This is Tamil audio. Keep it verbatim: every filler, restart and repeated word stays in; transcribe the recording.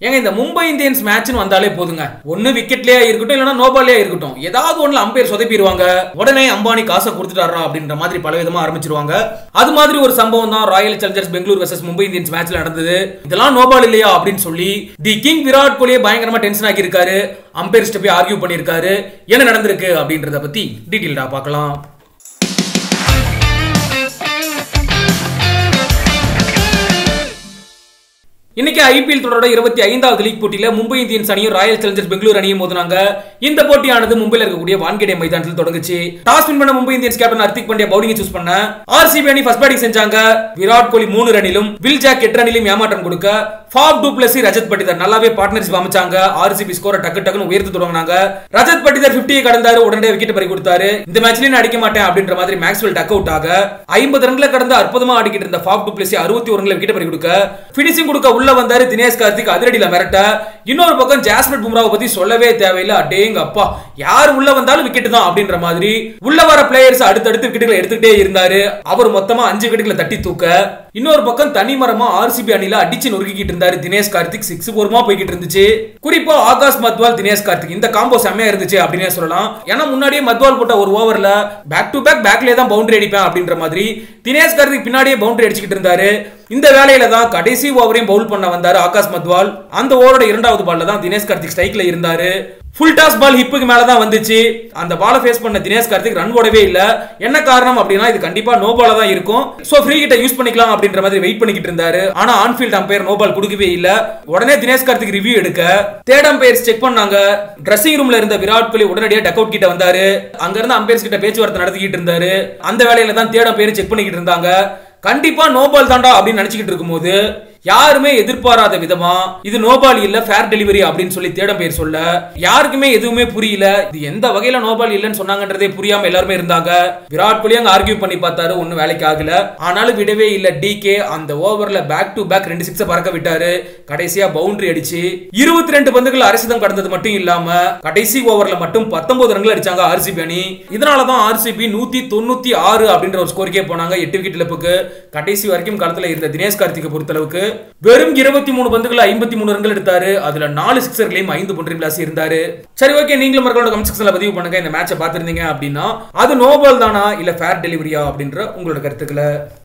ஏங்க இந்த மும்பை இந்தியன்ஸ் மேட்ச்னு வந்தாலே போதுங்க, ஒன்னு விக்கெட்லயே இருக்கட்டும் இல்லனா நோபால்லையே இருக்கட்டும், ஏதாவது ஒண்ணுல அம்பையர் சொதப்பிடுவாங்க, உடனே அம்பானி காசை கொடுத்துட்டாரா அப்படின்ற மாதிரி பல விதமா ஆரம்பிச்சிருவாங்க. அது மாதிரி ஒரு சம்பவம் தான் Royal Challengers Bangalore versus Mumbai Indians மேட்ச்ல நடந்தது. இதெல்லாம் நோபால் இல்லையா அப்படின்னு சொல்லி தி கிங் விராட் கோலியே பயங்கரமா டென்ஷன் ஆகி இருக்காரு. அம்பையர்ஸ்ட்ட போய் ஆர்கியூ பண்ணிருக்காரு. என்ன நடந்திருக்கு அப்படின்றத பத்தி டீடைலா பார்க்கலாம். இன்னைக்கு ஐபிஎல் தொடரோட இருபத்தி ஐந்தாவது லீக் போட்டியில மும்பை இந்தியன்ஸ் அணியும் ராயல் சேலஞ்சர்ஸ் பெங்களூர் அணியும் மோதினாங்க. இந்த போட்டியானது மும்பையில் இருக்கக்கூடிய வான்கேடே மைதானத்தில் தொடங்குச்சு. டாஸ் வின் பண்ண Mumbai Indians captain Hardik Pandya bowling choose பண்ண ஆர்சிபி அணி ஃபர்ஸ்ட் பேட்டிங் செஞ்சாங்க. விராட் கோலி மூணு ரனிலும் வில் ஜாக் எட்டு ரனிலும் ஏமாற்றம் கொடுக்க Faf du Plessis Rajat Patidar நல்லாவே பார்ட்னர்ஷிப் அமைச்சாங்க. ஆர்சிபி ஸ்கோரை டக்கு டக்குன்னு உயர்த்து தொடங்கினாங்க. ரஜத் பட்டிதார் ஐம்பதை கடந்தாரு, உடனே விக்கெட் பறி கொடுத்தாரு. இந்த மேட்ச்லயே அடிக்க மாட்டேன் அப்படின்ற மாதிரி மேக்ஸ்வெல் டக் அவுட் ஆக ஐம்பது ரன்ல கடந்த அற்புதமா ஆடிக்கிட்டு இருந்த ஃபாஃப் டு பிளஸி அறுபத்தி ஒரு ரன்ல விக்கெட் பறி கொடுக்க பினிஷிங் கொடுக்க உள்ள வந்தாரு தினேஷ் கார்த்திக் அதிரடியில மிரட்ட. இன்னொரு பக்கம் ஜாஸ்பிரிட் பும்ராவை பத்தி சொல்லவே தேவையில்லை. அடேங்க அப்பா, யார் உள்ள வந்தாலும் விக்கெட் தான் அப்படின்ற மாதிரி உள்ள வர பிளேயர்ஸ் அடுத்தடுத்து விக்கெட்டுகளை எடுத்துக்கிட்டே இருந்தாரு. அவர் மொத்தமா அஞ்சு விக்கெட்டுகளை தட்டி தூக்க இன்னொரு பக்கம் தனிமரமா ஆர்சிபி அணில அடிச்சு நொறுக்கிட்டு இருந்தாரு தினேஷ் கார்த்திக். சிக்ஸ் போர்மா போய்கிட்டு இருந்துச்சு. குறிப்பா ஆகாஷ் மத்வால் தினேஷ் கார்த்திக் இந்த காம்போ செம்மையா இருந்துச்சு அப்படின்னே சொல்லலாம். ஏன்னா முன்னாடியே மத்வால் போட்ட ஒரு ஓவர்ல பேக் டு பேக் பேக்லயே தான் பவுண்டரி அடிப்பேன் அப்படின்ற மாதிரி தினேஷ் கார்த்திக் பின்னாடியே பவுண்டரி அடிச்சுக்கிட்டு இருந்தாரு. இந்த வேலையில தான் கடைசி ஓவரையும் பவுல் பண்ண வந்தாரு ஆகாஷ் மத்வால். அந்த ஓவரோட இரண்டாவது பால்ல தான் தினேஷ் கார்த்திக் ஸ்ட்ரைக்ல இருந்தாரு. ஃபுல் டாஸ் பால் ஹிப்புக்கு மேல தான் வந்துச்சு. அந்த பாலை ஃபேஸ் பண்ண தினேஷ் கார்த்திக் ரன் ஓடவே இல்ல. என்ன காரணம் அப்படின்னா இது கண்டிப்பா நோ பாலா தான் இருக்கும், சோ ஃப்ரீ ஹிட்ட யூஸ் பண்ணிக்கலாம் அப்படின்ற மாதிரி வெயிட் பண்ணிக்கிட்டு இருந்தாரு. ஆனா ஆன்ஃபீல்ட் அம்பையர் நோ பால் கொடுக்கவே இல்ல. உடனே தினேஷ் கார்த்திக் ரிவ்யூ எடுக்க தேர்ட் அம்பையர்ஸ் செக் பண்ணாங்க. ட்ரெஸ்ஸிங் ரூம்ல இருந்த விராட் கோலி உடனடியா டக் அவுட் கிட்ட வந்தாரு. அங்க இருந்த அம்பையர்ஸ் கிட்ட பேச்சுவார்த்தை நடத்திக்கிட்டு இருந்தாரு. அந்த வேலையில தான் தேர்ட் அம்பையர் செக் பண்ணிக்கிட்டு இருந்தாங்க. கண்டிப்பா நோபால் தாண்டா அப்படின்னு நினைச்சுக்கிட்டு இருக்கும்போது யாருமே எதிர்பாராத விதமா இது நோபால் இல்ல ஃபேர் டெலிவரி அப்படின்னு சொல்லி தேடம் பேர் சொல்ல யாருக்குமே எதுவுமே புரியல. இது எந்த வகையில நோபால் இல்லன்னு சொன்னாங்கன்றதே புரியாம எல்லாருமே இருந்தாங்க. விராட் கோலி அங்க ஆர்கியூ பண்ணி பார்த்தாரு, ஒன்னும் வேலைக்கு ஆகல. ஆனாலும் விடவே இல்ல. டிகே அந்த ஓவர்ல பேக் டு பேக் ரெண்டு சிக்ஸ் பறக்க விட்டாரு. கடைசியா பவுண்டரி அடிச்சு இருபத்தி ரெண்டு பந்துகள் அரசிதம் கடந்தது மட்டும் இல்லாம கடைசி ஓவர்ல மட்டும் பத்தொன்பது ரன்கள் அடிச்சாங்க ஆர்சிபி அணி. இதனாலதான் ஆர்சிபி நூத்தி தொண்ணூத்தி ஆறு அப்படின்ற ஒரு ஸ்கோருக்கே போனாங்க. எட்டு விக்கெட் இழப்புக்கு. கடைசி வரைக்கும் களத்துல இருந்த தினேஷ் கார்த்திகை பொறுத்தளவுக்கு வெறும் இருபத்தி மூணு பந்துகள் ஐம்பத்தி மூணு ரன்கள் எடுத்தாரு. அதுல நாலு சிக்ஸர்களையும் ஐந்து பவுண்டரி பிளாஸ் இருந்தாரு. சரி, ஓகே, நீங்களும் மறக்காம கமெண்ட் செக்ஷன்ல பதிவு பண்ணுங்க. இந்த மேட்சை பார்த்திருந்தீங்க அப்படின்னா அது நோபால் தானா இல்ல ஃபேர் டெலிவரியா அப்படின்ற உங்களோட கருத்துக்களை.